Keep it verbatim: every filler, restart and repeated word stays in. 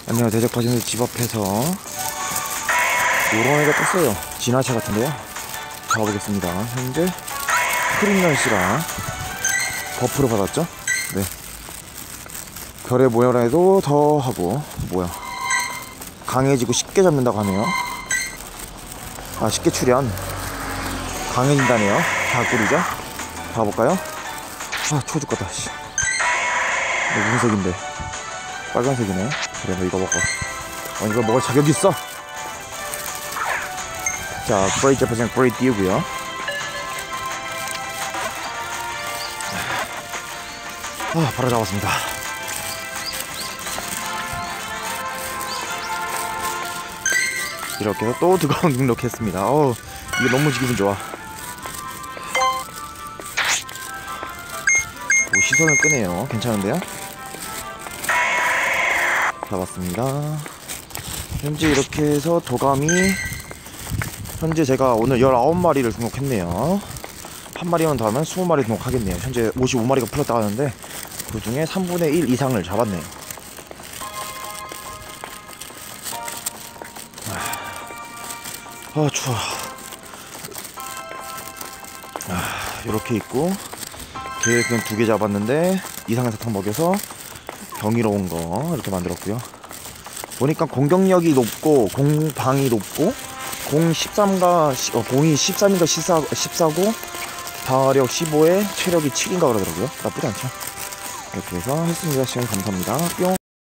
안녕, 대적파전소 집 앞에서 요런 애가 떴어요. 진화차 같은데요. 가보겠습니다. 현재 크림런씨랑 버프를 받았죠. 네, 별의 모양에도 더 하고, 뭐야, 강해지고 쉽게 잡는다고 하네요. 아, 쉽게 출현 강해진다네요. 다꿀이죠. 가볼까요? 아, 추워 죽겠다. 씨, 이거 무슨 색인데? 빨간색이네. 그래, 뭐 이거 먹어. 어, 이거 먹을 자격이 있어. 자, 브레이크 제퍼슨 브레이크 띄우고요. 아, 바로 잡았습니다. 이렇게 해서 또 두꺼운 등록했습니다. 어우, 이게 너무 기분 좋아. 오, 시선을 끄네요. 괜찮은데요? 잡았습니다. 현재 이렇게 해서 도감이, 현재 제가 오늘 열아홉 마리를 등록했네요. 한 마리만 더 하면 이십 마리 등록하겠네요. 현재 오십오 마리가 풀렸다고 하는데 그 중에 삼분의 일 이상을 잡았네요. 아, 추워. 아, 이렇게 있고, 계획은 두 개 잡았는데 이상한 사탕 먹여서 경이로운 거 이렇게 만들었고요. 보니까 공격력이 높고 공방이 높고 공 십삼과 어, 공이 십삼인가 십사, 십사고 방어력 십오에 체력이 칠인가 그러더라고요. 나쁘지 않죠. 이렇게 해서 했습니다. 시간 감사합니다. 뿅.